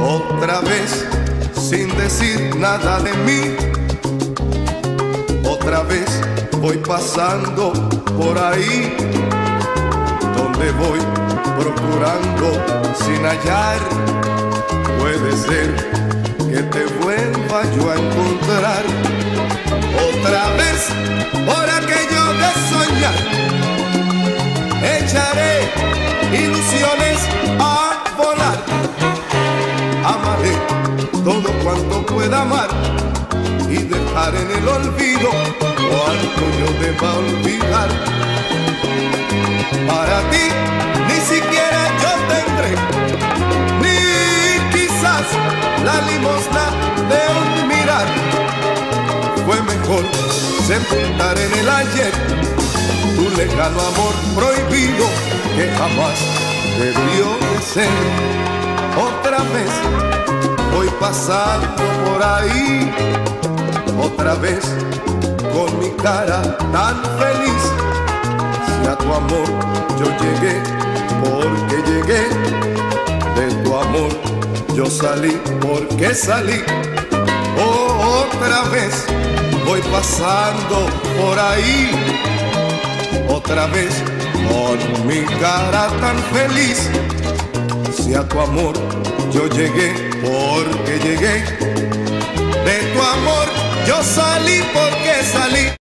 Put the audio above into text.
Otra vez sin decir nada de mí. Otra vez voy pasando por ahí, donde voy procurando sin hallar. Puede ser que te vuelva yo a encontrar. Otra vez por aquello de soñar, echaré ilusiones a volar. Amaré todo cuanto pueda amar y dejar en el olvido cuanto yo deba olvidar. Para ti ni siquiera yo tendré, ni quizás la limosna de un mirar. Fue mejor sepultar en el ayer tu lejano amor prohibido que jamás debió de ser. Otra vez voy pasando por ahí, otra vez con mi cara tan feliz. Si a tu amor yo llegué, porque llegué, de tu amor yo salí, porque salí. Oh, otra vez voy pasando por ahí, otra vez con mi cara tan feliz. Si a tu amor yo llegué, porque llegué, de tu amor yo salí, porque salí.